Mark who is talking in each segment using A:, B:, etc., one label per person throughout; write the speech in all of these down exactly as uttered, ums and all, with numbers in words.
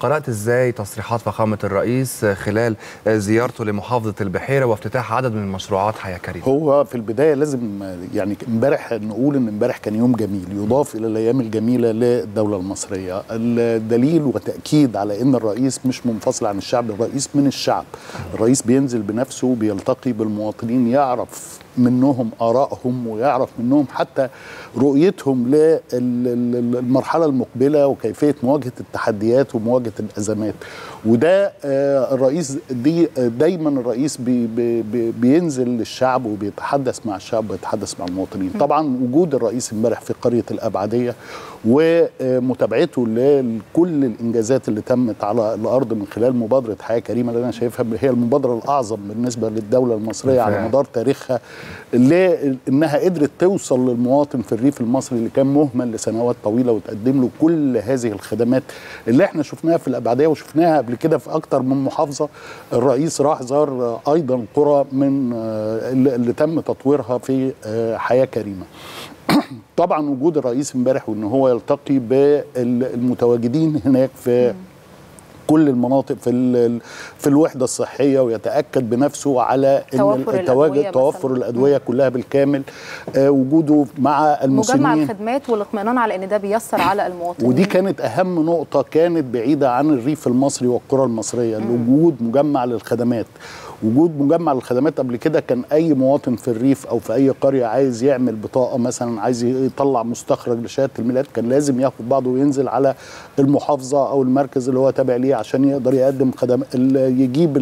A: قرأت ازاي تصريحات فخامة الرئيس خلال زيارته لمحافظة البحيرة وافتتاح عدد من مشروعات حياة كريمة؟
B: هو في البداية لازم يعني امبارح نقول ان امبارح كان يوم جميل يضاف الى الايام الجميلة للدولة المصرية. الدليل وتأكيد على ان الرئيس مش منفصل عن الشعب، الرئيس من الشعب. الرئيس بينزل بنفسه، بيلتقي بالمواطنين، يعرف منهم آرائهم ويعرف منهم حتى رؤيتهم للمرحلة المقبلة وكيفية مواجهة التحديات ومواجهة الأزمات. وده الرئيس دي دايما الرئيس بي بي بينزل للشعب وبيتحدث مع الشعب وبيتحدث مع المواطنين. طبعا وجود الرئيس امبارح في قرية الأبعدية ومتابعته لكل الإنجازات اللي تمت على الأرض من خلال مبادرة حياة كريمة اللي أنا شايفها هي المبادرة الأعظم بالنسبة للدولة المصرية على مدار تاريخها، لأنها قدرت توصل للمواطن في الريف المصري اللي كان مهمل لسنوات طويلة وتقدم له كل هذه الخدمات اللي احنا شفناها في الأبعدية وشفناها قبل كده في أكتر من محافظة. الرئيس راح زار أيضا قرى من اللي تم تطويرها في حياة كريمة. طبعا وجود الرئيس امبارح وان هو يلتقي بالمتواجدين هناك في كل المناطق في في الوحده الصحيه ويتاكد بنفسه على ان التواجد توفر الادويه كلها بالكامل، آه وجوده مع المسنين،
C: مجمع الخدمات والاطمئنان على ان ده بيسر على المواطنين.
B: ودي كانت اهم نقطه كانت بعيده عن الريف المصري والقرى المصريه، وجود مجمع للخدمات. وجود مجمع للخدمات قبل كده كان اي مواطن في الريف او في اي قريه عايز يعمل بطاقه مثلا، عايز يطلع مستخرج لشهاده الميلاد، كان لازم ياخد بعضه وينزل على المحافظه او المركز اللي هو تابع ليه عشان يقدر يقدم خدمات، يجيب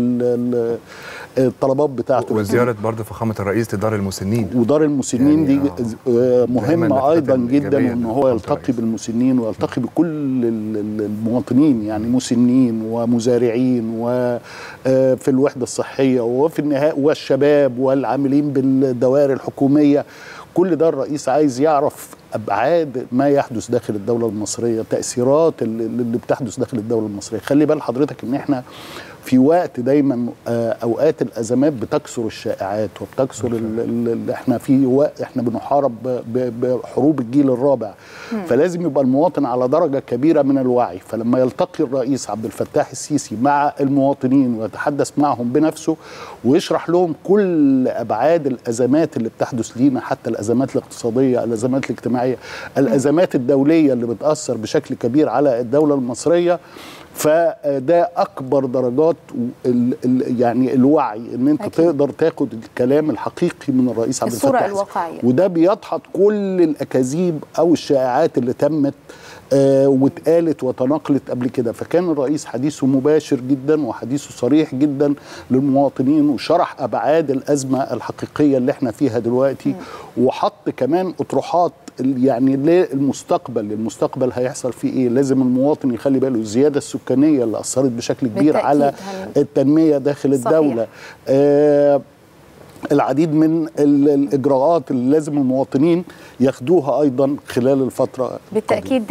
B: الطلبات بتاعته.
A: وزياره برضه فخامه الرئيس لدار المسنين،
B: ودار المسنين يعني دي آه مهمه ايضا جدا، وان هو يلتقي بالمسنين ويلتقي بكل المواطنين، يعني مسنين ومزارعين وفي الوحده الصحيه وفي النهايه والشباب والعاملين بالدوائر الحكوميه. كل ده الرئيس عايز يعرف ابعاد ما يحدث داخل الدوله المصريه، تاثيرات اللي بتحدث داخل الدوله المصريه. خلي بال حضرتك ان احنا في وقت دايما اوقات الازمات بتكثر الشائعات وبتكثر اللي احنا في وقت احنا بنحارب بحروب الجيل الرابع، فلازم يبقى المواطن على درجه كبيره من الوعي. فلما يلتقي الرئيس عبد الفتاح السيسي مع المواطنين ويتحدث معهم بنفسه ويشرح لهم كل ابعاد الازمات اللي بتحدث لينا، حتى الازمات الاقتصاديه، الازمات الاجتماعيه، الازمات الدوليه اللي بتاثر بشكل كبير على الدوله المصريه، فده اكبر درجات ال ال يعني الوعي، ان انت أكيد. تقدر تاخد الكلام الحقيقي من الرئيس عبد الفتاح
C: الصوره الواقعيه،
B: وده بيدحض كل الاكاذيب او الشائعات اللي تمت آه واتقالت وتناقلت قبل كده. فكان الرئيس حديثه مباشر جدا وحديثه صريح جدا للمواطنين، وشرح ابعاد الازمه الحقيقيه اللي احنا فيها دلوقتي، م. وحط كمان اطروحات يعني للمستقبل. المستقبل هيحصل فيه ايه؟ لازم المواطن يخلي باله الزياده السكانيه اللي اثرت بشكل كبير على التنميه داخل الدوله. آه العديد من الإجراءات اللي لازم المواطنين ياخدوها أيضا خلال الفترة
C: بالتأكيد.